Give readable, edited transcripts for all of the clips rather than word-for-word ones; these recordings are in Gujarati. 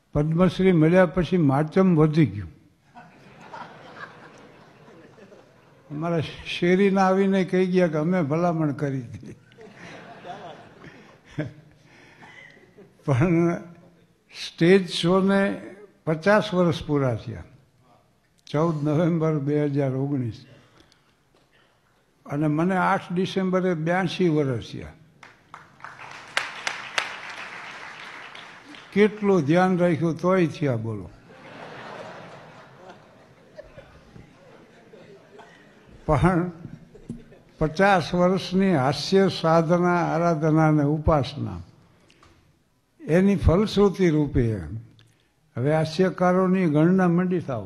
પદ્મશ્રી મળ્યા પછી માચમ વધી ગયું. અમારા શેરીના આવીને કહી ગયા કે અમે ભલામણ કરી હતી. પણ સ્ટેજ શોને 50 વર્ષ પૂરા થયા. 14 નવેમ્બર 2019 અને મને 8 ડિસેમ્બરે 82 વર્ષ થયા. કેટલું ધ્યાન રાખ્યું તોય થયા બોલો. પણ 50 વર્ષની હાસ્ય સાધના આરાધના અને ઉપાસના એની ફલશ્રુતિ રૂપે હવે હાસ્યકારોની ગણના મંડી થાવ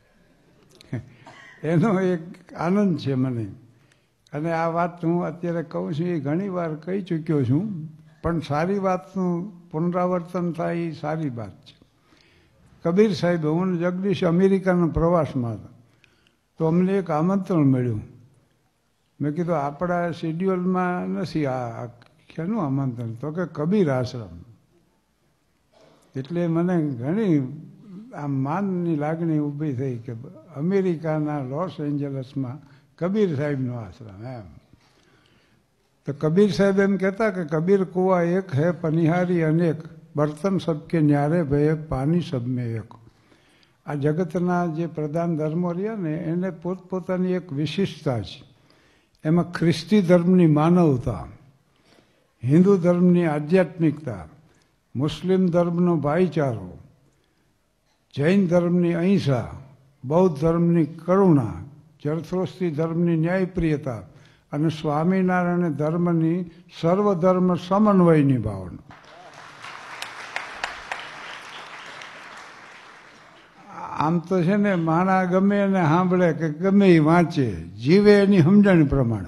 એનો એક આનંદ છે મને. અને આ વાત હું અત્યારે કહું છું એ ઘણી વાર કહી ચૂક્યો છું, પણ સારી વાતનું પુનરાવર્તન થાય એ સારી વાત છે. કબીર સાહેબ, હું જગદીશ અમેરિકાના પ્રવાસમાં હતા તો અમને એક આમંત્રણ મળ્યું. મેં કીધું આપણા શેડ્યુલમાં નથી આ શેનું આમંત્રણ? તો કે કબીર આશ્રમ. એટલે મને ઘણી આમ માનની લાગણી ઊભી થઈ કે અમેરિકાના લોસ એન્જલસમાં કબીર સાહેબનો આશ્રમ એમ. તો કબીર સાહેબ એમ કહેતા કે કબીર કુવા એક હૈ પનિહારી અનેક, બર્તન સબકે ન્યારે ભય પાણી સબ મેં એક. આ જગતના જે પ્રધાન ધર્મો રહ્યા ને એને પોતપોતાની એક વિશિષ્ટતા છે. એમાં ખ્રિસ્તી ધર્મની માનવતા, હિન્દુ ધર્મની આધ્યાત્મિકતા, મુસ્લિમ ધર્મનો ભાઈચારો, જૈન ધર્મની અહિંસા, બૌદ્ધ ધર્મની કરુણા, જરથોસ્તી ધર્મની ન્યાયપ્રિયતા અને સ્વામિનારાયણ ધર્મની સર્વધર્મ સમન્વયની ભાવના. આમ તો છે ને માણા ગમે એને સાંભળે કે ગમે એ વાંચે, જીવે એની સમજણ પ્રમાણે,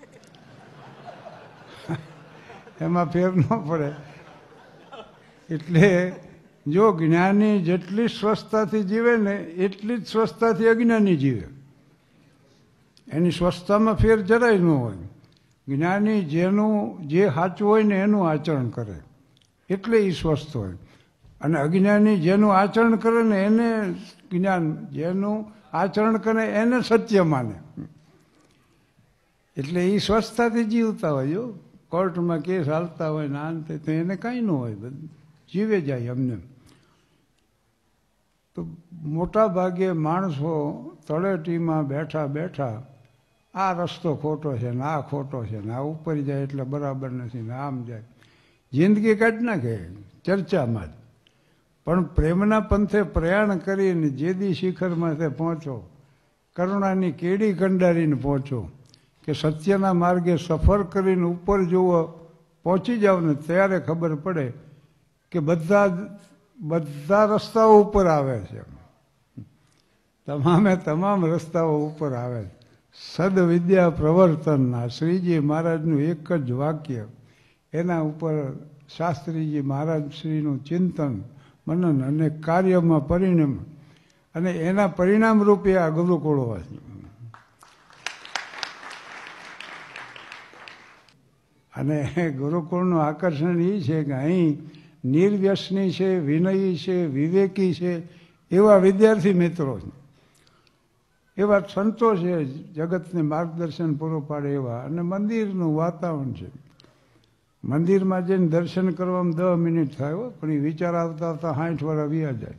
એમાં ફેર ન પડે. એટલે જો જ્ઞાની જેટલી સ્વસ્થતાથી જીવે ને એટલી જ સ્વસ્થતાથી અજ્ઞાની જીવે. એની સ્વસ્થતામાં ફેર જરાય ન હોય. જ્ઞાની જેનું જે સાચું હોય ને એનું આચરણ કરે એટલે એ સ્વસ્થ હોય. અને અજ્ઞાની જેનું આચરણ કરે ને એને જ્ઞાન, જેનું આચરણ કરે એને સત્ય માને. એટલે એ સ્વસ્થતાથી જીવતા હોય. જો કોર્ટમાં કેસ હાલતા હોય ને અંતે તો એને કાંઈ ન હોય, બધું જીવે જાય અમને. તો મોટા ભાગે માણસો તળેટીમાં બેઠા બેઠા આ રસ્તો ખોટો છે ને આ ખોટો છે ને આ ઉપર જાય એટલે બરાબર નથી ને આમ જાય, જિંદગી કાઢી નાખે ચર્ચામાં જ. પણ પ્રેમના પંથે પ્રયાણ કરીને જે દી શિખરમાં તે પહોંચો, કરુણાની કેડી કંડારીને પહોંચો, કે સત્યના માર્ગે સફર કરીને ઉપર જુઓ પહોંચી જાવ ને ત્યારે ખબર પડે કે બધા રસ્તાઓ ઉપર આવે છે. તમામ રસ્તાઓ ઉપર આવે છે. સદવિદ્યા પ્રવર્તનના શ્રીજી મહારાજનું એક જ વાક્ય, એના ઉપર શાસ્ત્રીજી મહારાજ શ્રીનું ચિંતન મનન અને કાર્યમાં પરિણામ, અને એના પરિણામ રૂપે આ ગુરુકુળો છે. અને ગુરુકુળનું આકર્ષણ એ છે કે અહીં નિર્વ્યસની છે, વિનયી છે, વિવેકી છે એવા વિદ્યાર્થી મિત્રો છે, એવા સંતો છે જગતને માર્ગદર્શન પૂરું પાડે એવા. અને મંદિરનું વાતાવરણ છે. મંદિરમાં જઈને દર્શન કરવામાં 10 મિનિટ થાય, પણ એ વિચાર આવતા આવતા 60 વર્ષ વ્યા જાય.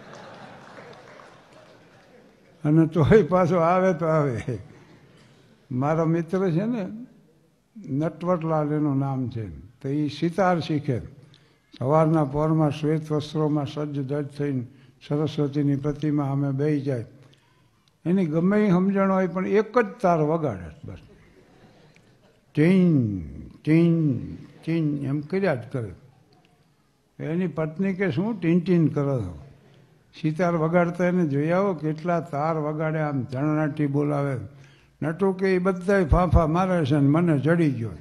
અને તોય પાછો આવે તો આવે. મારા મિત્ર છે ને નટવરલાલ એનું નામ છે, તો એ સિતાર શીખે. સવારના પોરમાં શ્વેત વસ્ત્રોમાં સજ્જ ધજ થઈને સરસ્વતીની પ્રતિમા અમે બેસી જાય. એની ગમે એ સમજણ હોય પણ એક જ તાર વગાડે બસ, ટીન ટીન ટીન એમ કર્યા જ કરે. એની પત્ની કે શું ટીન ટીન કરો છો? સિતાર વગાડતા એને જોઈ આવો કેટલા તાર વગાડે, આમ ધણનાટી બોલાવે. નટુ કે એ બધા ફાંફા મારે છે ને મને જડી ગયો.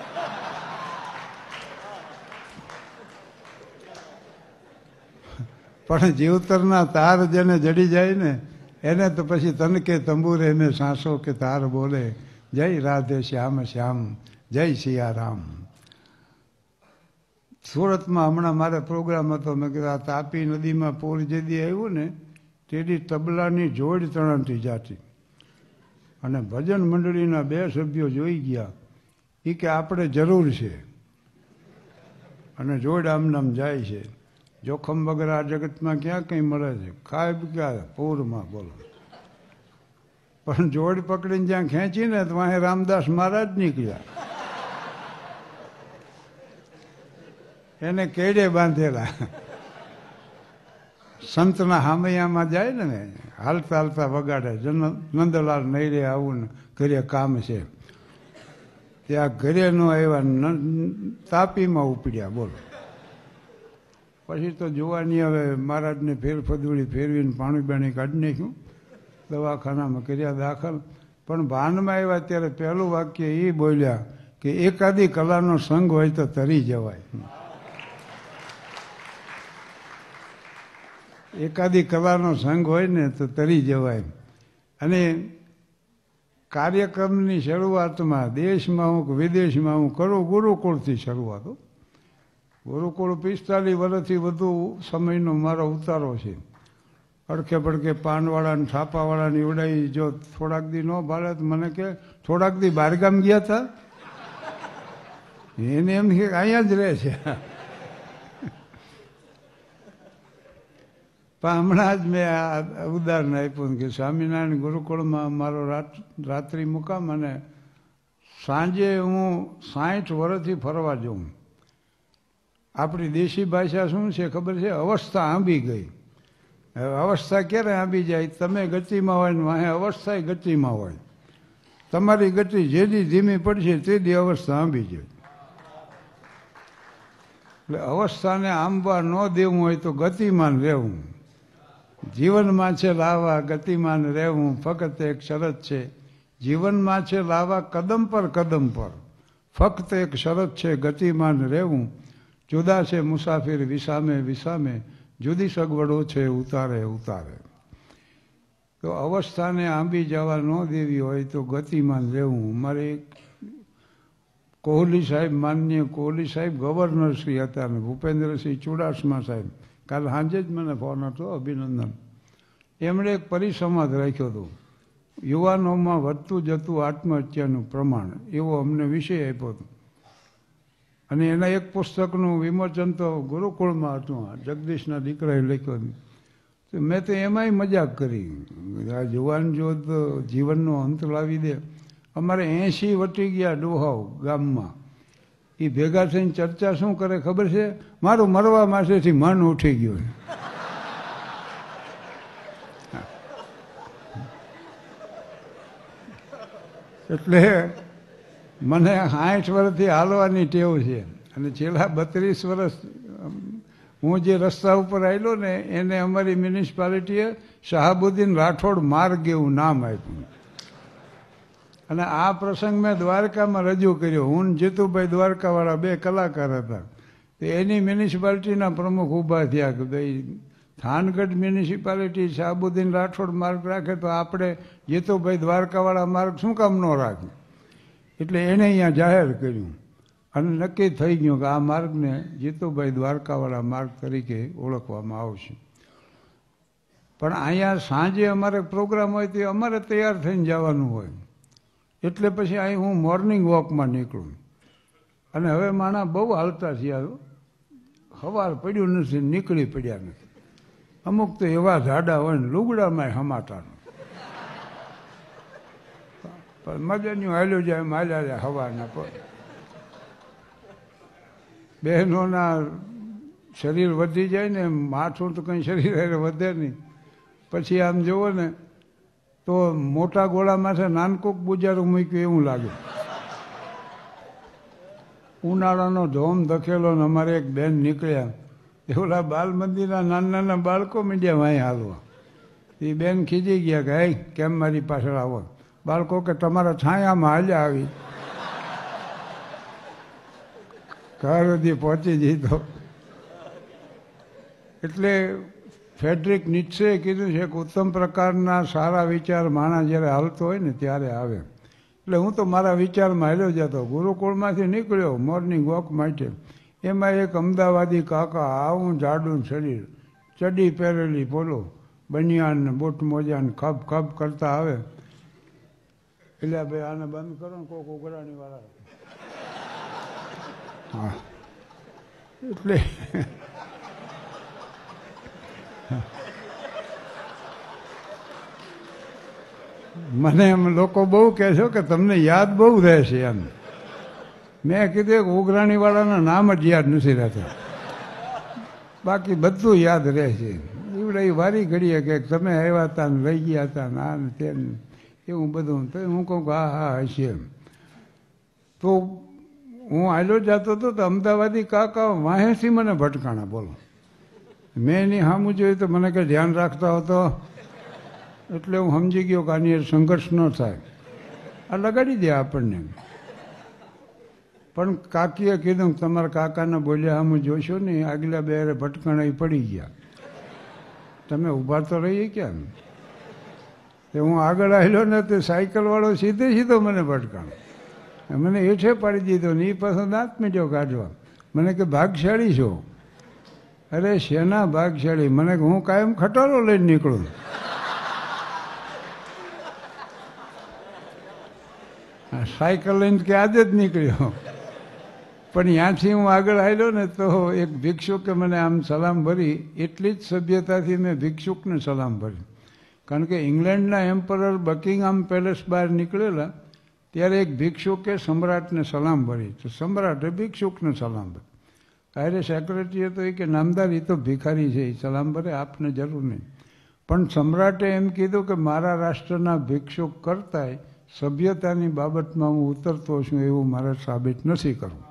પણ જીવતરના તાર જેને જડી જાય ને એને તો પછી તનકે તંબુરે ને સાંસો કે તાર બોલે, જય રાધે શ્યામ શ્યામ, જય સિયારામ. સુરતમાં હમણાં મારે પ્રોગ્રામ હતો. મેં કીધું આ તાપી નદીમાં પૂર જેદી આવ્યું ને તેડી તબલાની જોડ તણાતી જાતી, અને ભજન મંડળીના 2 સભ્યો જોઈ ગયા. એ કે આપણે જરૂર છે, અને જોડ આમનામ જાય છે. જોખમ વગર આ જગતમાં ક્યાં કંઈ મળે છે? ખાય ક્યાં પૂરમાં, બોલો. પણ જોડ પકડીને જ્યાં ખેંચીને તો વાંહે રામદાસ મહારાજ નીકળ્યા, એને કેડે બાંધેલા. સંતના હામૈયામાં જાય ને, હાલતા હાલતા વગાડે, નંદલાલ નહીં રે આવું ને ઘરે કામ છે. ત્યાં ઘરે નો આવ્યા, તાપીમાં ઉપડ્યા, બોલો. પછી તો જોવાની હવે મહારાજને ફેરફદુડી ફેરવીને પાણી બાણી કાઢી નાખ્યું, દવાખાનામાં કર્યા દાખલ. પણ ભાનમાં આવ્યા ત્યારે પહેલું વાક્ય એ બોલ્યા કે એકાદી કલાનો સંગ હોય તો તરી જવાય. એકાદી કલાનો સંગ હોય ને તો તરી જવાય. અને કાર્યક્રમની શરૂઆતમાં દેશમાં હું વિદેશમાં હું કરું, ગુરુકુળથી શરૂઆત. ગુરુકુળ 45 વર્ષથી વધુ સમયનો મારો ઉતારો છે. અડખે પડખે પાનવાળા ને છાપાવાળા ની ઉડાઈ. જો થોડાક દી ન ભાડે તો મને કે થોડાક દી બહારગામ ગયા હતા, એને એમ કે અહીંયા જ રહે છે. પણ હમણાં જ મેં આ ઉદાહરણ આપ્યું કે સ્વામિનારાયણ ગુરુકુળમાં મારો રાત્રિ મુકામ, અને સાંજે હું 60 વર્ષથી ફરવા જાઉં. આપણી દેશી ભાષા શું છે ખબર છે? અવસ્થા આંબી ગઈ. અવસ્થા ક્યારે આંબી જાય? તમે ગતિમાં હોય ને વાહે અવસ્થા ગતિમાં હોય. તમારી ગતિ જેથી ધીમી પડશે તેથી અવસ્થા આંબી જાય. એટલે અવસ્થાને આંબવા ન દેવું હોય તો ગતિમાન રહેવું. જીવનમાં છે લાવા ગતિમાન રહેવું, ફક્ત એક શરત છે. જીવનમાં છે લાવા કદમ પર, ફક્ત એક શરત છે ગતિમાન રહેવું. જુદા છે મુસાફિર વિસામે વિસામે, જુદી સગવડો છે ઉતારે ઉતારે. તો અવસ્થાને આંબી જવા ન દેવી હોય તો ગતિમાન રહેવું. મારે કોહલી સાહેબ, માનનીય કોહલી સાહેબ ગવર્નર શ્રી હતા, ને ભૂપેન્દ્રસિંહ ચુડાસમા સાહેબ, કાલ સાંજે જ મને ફોન હતો, અભિનંદન. એમણે એક પરિસંવાદ રાખ્યો હતો, યુવાનોમાં વધતું જતું આત્મહત્યાનું પ્રમાણ, એવો અમને વિષય આપ્યો હતો. અને એના એક પુસ્તકનું વિમોચન તો ગુરુકુળમાં હતું, જગદીશના દીકરાએ લખ્યું. તો મેં તો એમાંય મજાક કરી, આ જુવાન જો તો જીવનનો અંત લાવી દે. અમારે 80 વટી ગયા ડોહાઓ ગામમાં, એ ભેગા થઈને ચર્ચા શું કરે ખબર છે? મારું મરવા માસેથી મન ઉઠી ગયું. એટલે મને 60 વર્ષથી હાલવાની ટેવ છે, અને છેલ્લા 32 વર્ષ હું જે રસ્તા ઉપર આવેલો ને એને અમારી મ્યુનિસિપાલિટીએ શાહબુદ્દીન રાઠોડ માર્ગ એવું નામ આપ્યું. અને આ પ્રસંગ મેં દ્વારકામાં રજૂ કર્યો. હું જીતુભાઈ દ્વારકાવાળા 2 કલાકાર હતા. તો એની મ્યુનિસિપાલિટીના પ્રમુખ ઊભા થયા કે ભાઈ થાનગઢ મ્યુનિસિપાલિટી શાહબુદ્દીન રાઠોડ માર્ગ રાખે તો આપણે જીતુભાઈ દ્વારકાવાળા માર્ગ શું કામ ન રાખે? એટલે એણે અહીંયા જાહેર કર્યું, અને નક્કી થઈ ગયું કે આ માર્ગને જીતુભાઈ દ્વારકાવાળા માર્ગ તરીકે ઓળખવામાં આવશે. પણ અહીંયા સાંજે અમારે પ્રોગ્રામ હોય તો અમારે તૈયાર થઈને જવાનું હોય. એટલે પછી અહીં હું મોર્નિંગ વોકમાં નીકળું. અને હવે માણા બહુ હાલતા થયા, સવાર પડ્યું નથી, નીકળી પડ્યા નથી. અમુક તો એવા ઝાડા હોય ને લુગડામાં હમાતા, પણ મજાનું હાલ્યું જાય માલ્યા જાય હવાના પર. બહેનોના શરીર વધી જાય ને, માથું તો કંઈ શરીર વધે નહીં. પછી આમ જુઓ ને તો મોટા ગોળામાં નાનકોક બુજારું મૂક્યું એવું લાગે. ઉનાળાનો ધોમ ધકેલો ને અમારે એક બેન નીકળ્યા, એવડા બાલ મંદિરના નાના નાના બાળકો મીડિયા વાંહી હાલવા. એ બેન ખીજી ગયા કે હે કેમ મારી પાછળ આવો? બાળકો કે તમારા છાયામાં હાલ્યા આવી. ઘર સુધી પહોંચી જઈ તો. એટલે ફેડરિક નીટ્સે કીધું છે કે ઉત્તમ પ્રકારના સારા વિચાર માણસ જ્યારે હાલતો હોય ને ત્યારે આવે. એટલે હું તો મારા વિચારમાં હાલ્યો જતો, ગુરુકુળમાંથી નીકળ્યો મોર્નિંગ વોક માટે. એમાં એક અમદાવાદી કાકા આવું જાડું શરીર, ચડી પહેરેલી પોલો, બનિયાન ને બૂટ મોજા ને ખપ ખપ કરતા આવે. એટલે ભાઈ આને બંધ કરો ને કોક ઉઘરાણી વાળા. હા એટલે મને એમ લોકો બહુ કહે છે કે તમને યાદ બહુ રહેશે એમ. મેં કીધું કે ઉઘરાણી વાળાના નામ જ યાદ નથી રહેતા, બાકી બધું યાદ રહે છે. એવડે એ વારી ઘડીએ કે તમે આવ્યા હતા ને લઈ ગયા હતા ને આ ને તે એવું બધું. તો હું કહું કે હા હા હશે એમ. તો હું આયલો જતો હતો તો અમદાવાદી કાકા વાહેથી મને ભટકાણા. બોલો, મેં એની સામું જોયું તો મને કંઈ ધ્યાન રાખતા હતો એટલે હું સમજી ગયો કે આની સંઘર્ષ ન થાય, આ લગાડી દે આપણને. પણ કાકીએ કીધું કે તમારા કાકાને બોલ્યા સામું જોશો ને, આગલા બે ભટકાણા પડી ગયા, તમે ઊભા તો રહીએ ક્યાં. તે હું આગળ આવેલો ને તે સાયકલવાળો સીધે સીધો મને ભટકાણો, મને હેઠે પાડી દીધો ને એ પાછો દાંત મીઠો કાઢવા. મને કે ભાગશાળી છો. અરે શેના ભાગશાળી, મને હું કાયમ ખટારો લઈને નીકળું. સાયકલ લઈને કે આજે જ નીકળ્યો. પણ ત્યાંથી હું આગળ આવ્યો ને તો એક ભિક્ષુકે મને આમ સલામ ભરી. એટલી જ સભ્યતાથી મેં ભિક્ષુકને સલામ ભરી, કારણ કે ઇંગ્લેન્ડના એમ્પરર બકિંગહામ પેલેસ બહાર નીકળેલા ત્યારે એક ભિક્ષુકે સમ્રાટને સલામ ભરી, તો સમ્રાટે ભિક્ષુકને સલામ ભરી. અરે સેક્રેટરી હતો એ કે નામદાર એ તો ભિખારી છે, એ સલામ ભરે, આપને જરૂર નહીં. પણ સમ્રાટે એમ કીધું કે મારા રાષ્ટ્રના ભિક્ષુક કરતાંય સભ્યતાની બાબતમાં હું ઉતરતો છું એવું મારે સાબિત નથી કરવું.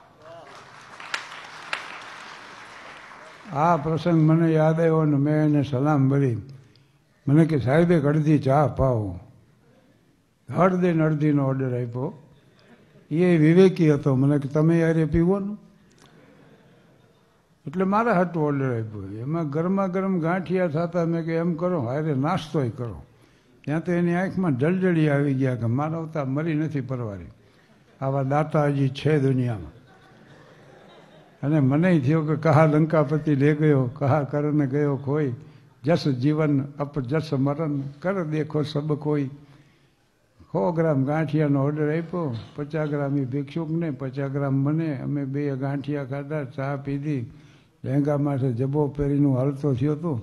આ પ્રસંગ મને યાદ આવ્યો ને મેં એને સલામ ભરી. મને કે સાહેબ એક અડધી ચા પાવો. અડધીને અડધીનો ઓર્ડર આપ્યો. એ વિવેકી હતો, મને કે તમે યારે પીવો ને, એટલે મારા હાટું ઓર્ડર આપ્યો. એમાં ગરમા ગરમ ગાંઠિયા થતા. મેં કે એમ કરો હારે નાસ્તોય કરો. ત્યાં તો એની આંખમાં જળજળી આવી ગયા કે માનવતા મરી નથી પરવારી, આવા દાતા હજી છે દુનિયામાં. અને મને થયો કે કહા લંકાપતિ લે ગયો, કહા કરને ગયો ખોઈ, જસ જીવન અપ જસ મરણ, કર દેખો સબ કોઈ. 100 ગ્રામ ગાંઠિયાનો ઓર્ડર આપ્યો, 50 ગ્રામ એ ભિક્ષુકને, 50 ગ્રામ મને. અમે બે ગાંઠિયા ખાધા, ચા પીધી, લહેંગામાંથી જબો પહેરીને હાલતો થયો હતો.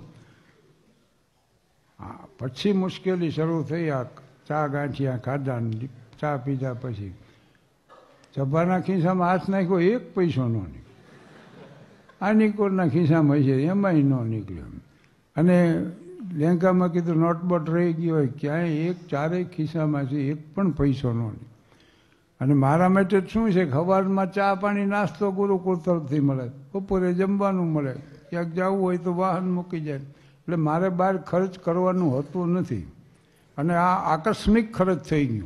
હા, પછી મુશ્કેલી શરૂ થઈ. આ ચા ગાંઠિયા ખાધા, ચા પીધા પછી જબ્બાના ખિસ્સામાં હાથ નાખ્યો, 1 પૈસો ન નીકળ્યો. આ નિકોરના ખિસ્સામાં છે એમાંય ન નીકળ્યો. અને લહેંગામાં કીધું નોટબોટ રહી ગયો હોય, ક્યાંય ચારેય ખિસ્સામાંથી 1 પણ પૈસો ન નીકળ્યો. અને મારા માટે શું છે, સવારમાં ચા પાણી નાસ્તો ગુરુકુળ તરફથી મળે, બપોરે જમવાનું મળે, ક્યાંક જવું હોય તો વાહન મૂકી જાય. એટલે મારે બહાર ખર્ચ કરવાનું હોતું નથી. અને આ આકસ્મિક ખર્ચ થઈ ગયું,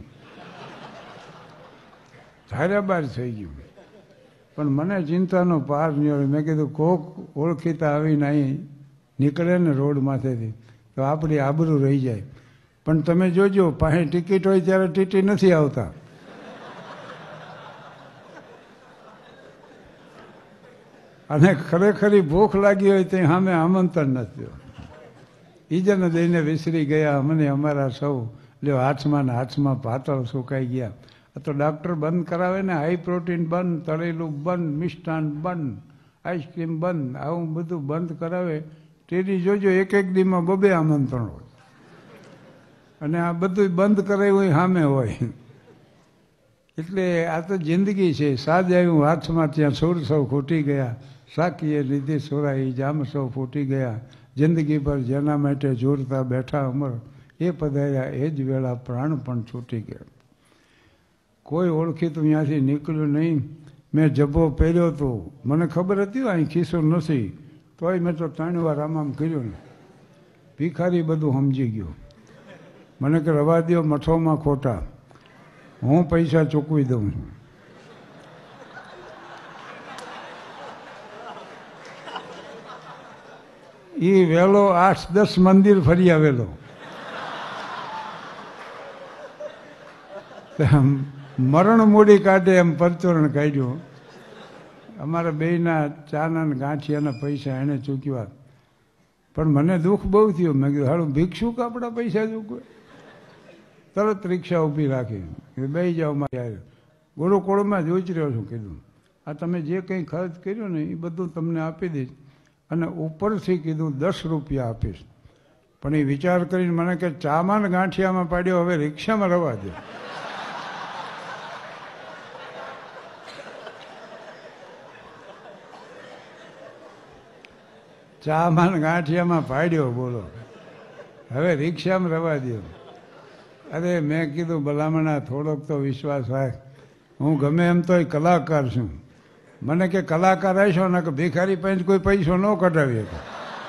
ધાર્યા બહાર થઈ ગયું. પણ મને ચિંતાનો પાર નહીં હોય. મેં કીધું કોક ઓળખીતા આવીને અહીં નીકળે ને રોડ માથેથી તો આપણી આબરૂ રહી જાય. પણ તમે જોજો, પાસે ટિકિટ હોય ત્યારે ટીટી નથી આવતા. અને ખરેખરી ભૂખ લાગી હોય તે સામે આમંત્રણ નથી. ઈજને દઈને વિસરી ગયા મને અમારા સૌ. લ્યો હાથમાં ને હાથમાં પાતળ સુકાઈ ગયા. તો ડૉક્ટર બંધ કરાવે ને, હાઈ પ્રોટીન બંધ, તળેલું બંધ, મિષ્ટાન બંધ, આઈસ્ક્રીમ બંધ, આવું બધું બંધ કરાવે. તેની જોજો એક દીમાં 2 આમંત્રણ હોય. અને આ બધું બંધ કરાવ્યું સામે હોય. એટલે આ તો જિંદગી છે. સાજ આવ્યું હાથમાં ત્યાં સુર સૌ ખૂટી ગયા, સાકીએ લીધી સોરાઈ જામ સૌ ફૂટી ગયા. જિંદગી પર જેના માટે જોરતા બેઠા અમર, એ પધાર્યા એ જ વેળા પ્રાણ પણ છૂટી ગયા. કોઈ ઓળખીતું ત્યાંથી નીકળ્યું નહીં. મેં જબ્બો પહેર્યો હતો, મને ખબર હતી અહીં ખિસ્સો નથી, તોય મેં તો 3 વાર આમ કર્યું ને. ભિખારી બધું સમજી ગયો. મને કે રવા દો, મઠોમાં ખોટા, હું પૈસા ચૂકવી દઉં છું. એ વહેલો 8-10 મંદિર ફરી આવેલો. મરણ મૂડી કાઢે એમ પરચોરણ કાઢ્યું. અમારા બેયના ચાના ને ગાંઠિયાના પૈસા એણે ચૂક્યા, પણ મને દુઃખ બહુ થયું. મેં કીધું હાલું ભિક્ષુક આપણા પૈસા ચૂકવે. તરત રિક્ષા ઊભી રાખી બે જાઓ મારે ગુરુકુળમાં જ ઉતર્યો છું. કીધું આ તમે જે કંઈ ખર્ચ કર્યો ને એ બધું તમને આપી દઈશ અને ઉપરથી કીધું 10 રૂપિયા આપીશ. પણ એ વિચાર કરીને મને કે ચામાં ને ગાંઠિયામાં પાડ્યો, હવે રિક્ષામાં રવા દે. ચામાં ને ગાંઠિયામાં પાડ્યો, બોલો, હવે રિક્ષામાં રવા દો. અરે મેં કીધું ભલામણા થોડોક તો વિશ્વાસ હોય, હું ગમે એમ તો કલાકાર છું. મને કે કલાકાર આવીશો ને કે ભિખારી પાસે કોઈ પૈસો ન કઢાવી શકે.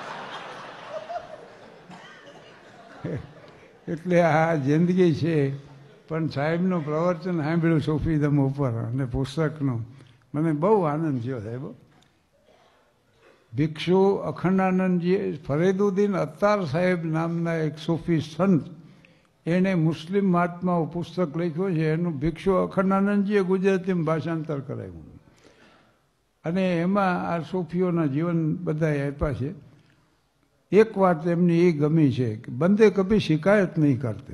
એટલે આ જિંદગી છે. પણ સાહેબનું પ્રવચન સાંભળ્યું સૂફીઝમ ઉપર અને પુસ્તકનું, મને બહુ આનંદ થયો સાહેબ. ભિક્ષુ અખંડાનંદજી ફરીદુદ્દીન અત્તાર સાહેબ નામના એક સૂફી સંત, એણે મુસ્લિમ મહાત્માઓ પુસ્તક લખ્યું છે. એનું ભિક્ષુ અખંડાનંદજીએ ગુજરાતીમાં ભાષાંતર કરાવ્યું અને એમાં આ સૂફીઓના જીવન બધા આપ્યા છે. એક વાત એમની એ ગમી છે કે બંદે કભી શિકાયત નહીં કરતે.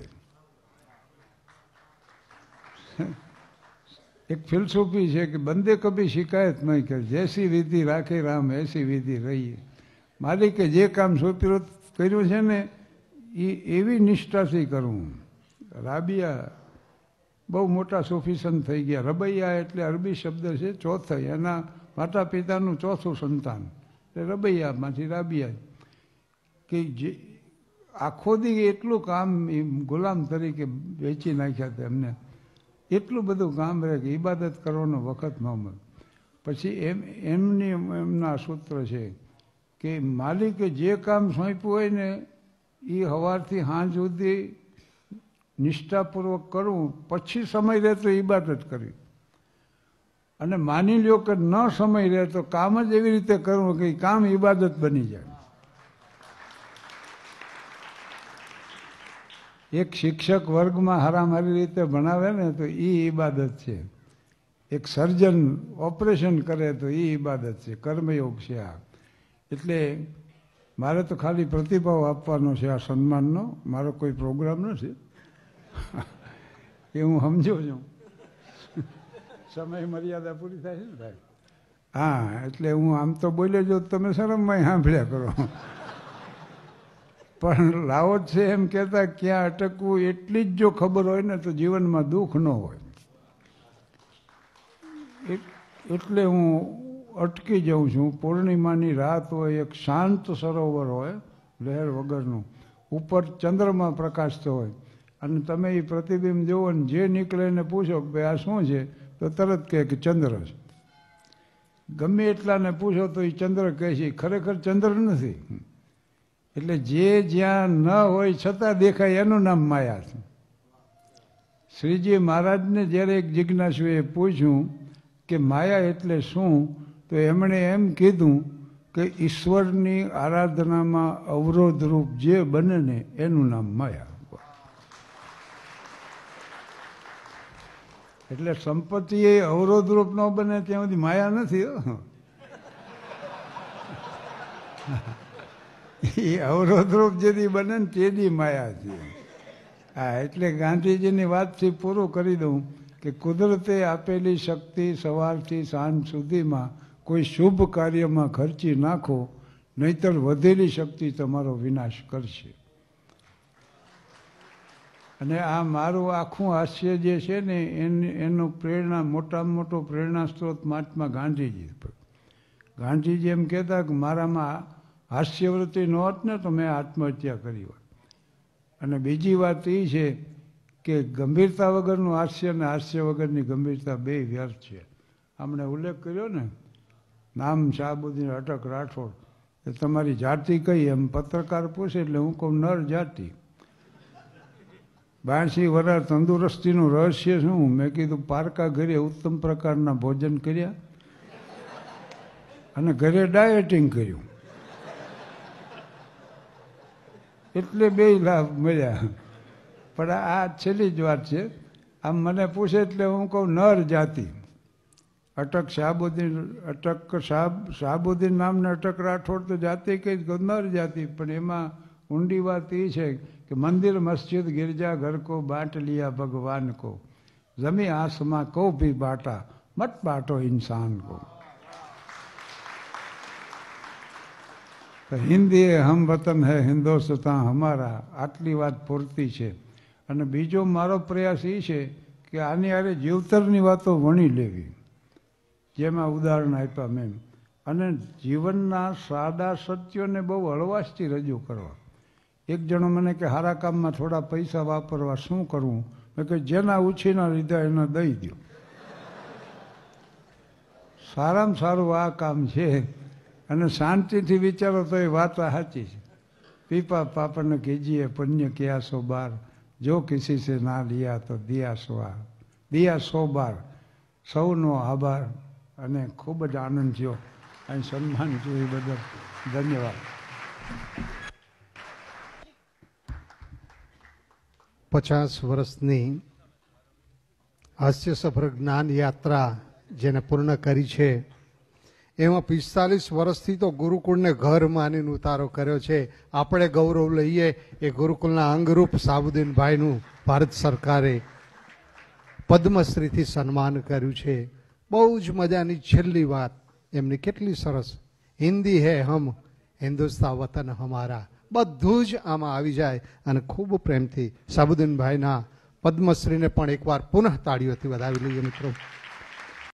એક ફિલસૂફી છે કે બંદે કભી શિકાયત નહીં કરે, જૈસી વિધિ રાખે રામ એસી વિધિ રહીએ. માલિકે જે કામ સોંપ્યું કર્યું છે ને એ એવી નિષ્ઠાથી કરવું. રાબિયા બહુ મોટા સૂફી સંત થઈ ગયા. રબૈયા એટલે અરબી શબ્દ છે ચોથા, એના માતા પિતાનું ચોથું સંતાન એટલે રબૈયામાંથી રાબિયા. કે જે આખો દી એટલું કામ ગુલામ તરીકે વેચી નાખ્યા હતા એમને, એટલું બધું કામ રહે કે ઇબાદત કરવાનો વખત ન મળે. પછી એમના સૂત્ર છે કે માલિકે જે કામ સોંપ્યું હોય ને એ સવારથી સાંજ સુધી નિષ્ઠાપૂર્વક કરવું, પછી સમય રહે તો ઇબાદત કરવી. અને માની લ્યો કે ન સમય રહે તો કામ જ એવી રીતે કરવું કે કામ ઇબાદત બની જાય. એક શિક્ષક વર્ગમાં હારામારી રીતે ભણાવે ને તો એ ઇબાદત છે. એક સર્જન ઓપરેશન કરે તો એ ઇબાદત છે, કર્મયોગ છે આ. એટલે મારે તો ખાલી પ્રતિભાવ આપવાનો છે આ સન્માનનો, મારો કોઈ પ્રોગ્રામ નથી એ હું સમજુ છું. સમય મર્યાદા પૂરી થાય છે ને ભાઈ. હા, એટલે હું આમ તો બોલ્યો જો તમે શરમમાં સાંભળ્યા કરો. પણ લાવો છે એમ કહેતા ક્યાં અટકવું એટલી જ જો ખબર હોય ને તો જીવનમાં દુઃખ ન હોય. એટલે હું અટકી જાઉં છું. પૂર્ણિમાની રાત હોય, એક શાંત સરોવર હોય લહેર વગરનું, ઉપર ચંદ્રમાં પ્રકાશતો હોય અને તમે એ પ્રતિબિંબ જુઓ ને જે નીકળે એને પૂછો કે ભાઈ આ શું છે તો તરત કહે કે ચંદ્ર છે. ગમે એટલાને પૂછો તો એ ચંદ્ર કહે છે, ખરેખર ચંદ્ર નથી. એટલે જે જ્યાં ન હોય છતાં દેખાય એનું નામ માયા છે. શ્રીજી મહારાજને જ્યારે એક જિજ્ઞાસુએ પૂછ્યું કે માયા એટલે શું, તો એમણે એમ કીધું કે ઈશ્વરની આરાધનામાં અવરોધરૂપ જે બને ને એનું નામ માયા. એટલે સંપત્તિ એ અવરોધરૂપ ન બને ત્યાં સુધી માયા નથી. એ અવરોધરૂપ જેથી બને ને તેથી માયા છે. હા, એટલે ગાંધીજીની વાતથી પૂરું કરી દઉં કે કુદરતે આપેલી શક્તિ સવારથી સાંજ સુધીમાં કોઈ શુભ કાર્યમાં ખર્ચી નાખો, નહીતર વધેલી શક્તિ તમારો વિનાશ કરશે. અને આ મારું આખું હાસ્ય જે છે ને એનું પ્રેરણા, મોટામાં મોટો પ્રેરણા સ્ત્રોત મહાત્મા ગાંધીજી. ગાંધીજી એમ કહેતા કે મારામાં હાસ્યવૃત્તિ ન હોત ને તો મેં આત્મહત્યા કરી હોત. અને બીજી વાત એ છે કે ગંભીરતા વગરનું હાસ્ય અને હાસ્ય વગરની ગંભીરતા બે વ્યર્થ છે. હમણે ઉલ્લેખ કર્યો ને નામ શાહબુદ્દીન અટક રાઠોડ, એ તમારી જાતિ કઈ એમ પત્રકાર પૂછે એટલે હું કહું નર જાતિ. 82 વર્ષ તંદુરસ્તીનું રહસ્ય શું? મેં કીધું પારકા ઘરે ઉત્તમ પ્રકારના ભોજન કર્યા અને ઘરે ડાયટિંગ કર્યું, એટલે બે લાભ મળ્યા. પણ આ છેલ્લી જ વાત છે. આમ મને પૂછે એટલે હું કહું નર જાતિ. શાહબુદ્દીન નામને અટક રાઠોડ તો જાતિ કઈ ગંધાર જાતિ, પણ એમાં ઊંડી વાત એ છે કે મંદિર મસ્જિદ गिरजा घर को बांट लिया भगवान को, जमी आसमां को भी बांटा मत बांटो इंसान को। तो हिंदी हम वतन है हिंदुस्तान हमारा, આટલી વાત પૂરતી છે। અને બીજો મારો પ્રયાસ એ છે કે આની હારે જીવતરની વાતો વણી લેવી, જેમાં ઉદાહરણ આપ્યા મેં, અને જીવનના સાદા સત્યોને બહુ હળવાશથી રજૂ કરવા। એક જણો મને કે સારા કામમાં થોડા પૈસા વાપરવા શું કરવું? મેં કે જેના ઉછીના લીધા એને દઈ દો। સારામાં સારું આ કામ છે, અને શાંતિથી વિચારો તો એ વાત સાચી છે। પીપા પાપને કીજીએ પુણ્ય કિયા 100 બાર, જો કિસી સે ના લિયા તો દિયા 100 બાર। સૌનો આભાર અને ખૂબ જ આનંદ થયો, અહીં સન્માન જોઈ બદલ ધન્યવાદ। 50 વર્ષની હાસ્યસભર જ્ઞાન યાત્રા જેને પૂર્ણ કરી છે, એમાં 45 વર્ષથી તો ગુરુકુળને ઘર માનીને ઉતારો કર્યો છે। આપણે ગૌરવ લઈએ એ ગુરુકુળના અંગરૂપ શાહબુદ્દીનભાઈનું ભારત સરકારે પદ્મશ્રીથી સન્માન કર્યું છે। બહુ જ મજાની છેલ્લી વાત એમની કેટલી સરસ, હિન્દી હે હમ હિન્દુસ્તાન વતન હમારા, બધું જ આમાં આવી જાય અને ખૂબ પ્રેમથી શાહબુદ્દીનભાઈના પદ્મશ્રીને પણ એકવાર પુનઃ તાળીઓથી વધાવી લઈએ મિત્રો।